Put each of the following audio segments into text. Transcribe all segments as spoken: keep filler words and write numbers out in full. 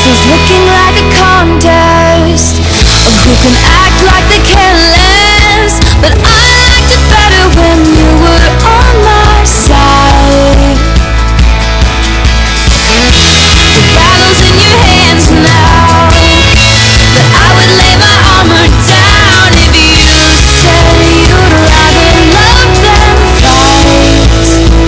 is looking like a contest of who can act like they care less. But I liked it better when you were on my side. The battle's in your hands now, but I would lay my armor down if you said you'd rather love than fight.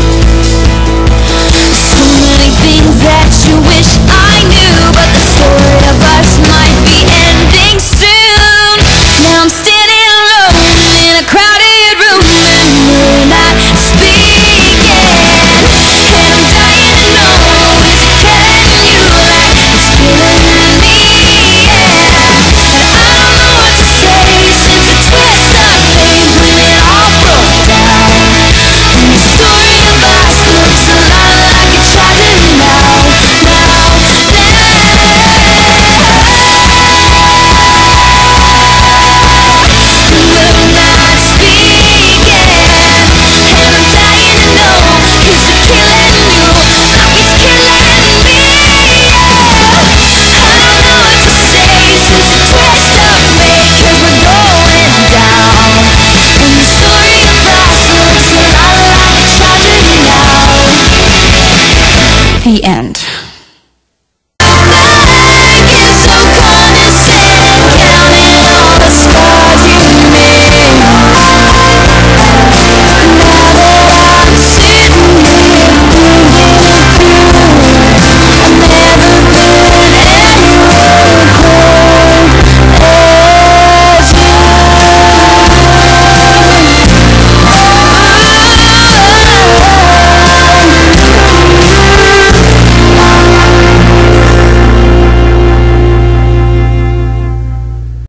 So many things that you wish I knew, but the story of us might be ending soon. Now I'm standing alone in a crowded room and you're not speaking. And I'm dying to know, is it killing you like it's killing me? And I don't know what to say since the twist of fate when it all broke down. And the story of us looks a lot like a tragedy now, now, We're not speaking, and I'm dying to know, is it killing you like it's killing me? I don't know what to say since the twist of fate, 'cause we're going down. And the story of us looks a lot like a tragedy now. The end.